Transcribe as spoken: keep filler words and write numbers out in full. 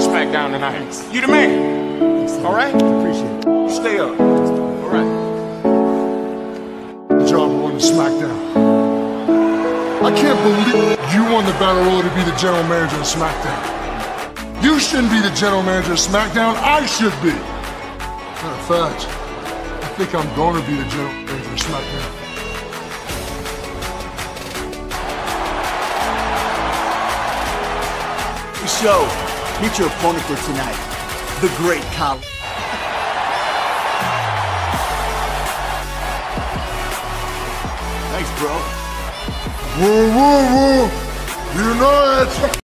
SmackDown tonight. You the man. All right? Appreciate it. Stay up. All right. Good job on the SmackDown. I can't believe you won the battle royal to be the general manager of SmackDown. You shouldn't be the general manager of SmackDown. I should be. Matter of fact, I think I'm going to be the general manager of SmackDown. Show. Meet your opponent for tonight, the great khali. Thanks, bro. Woo, woo, woo. You know it.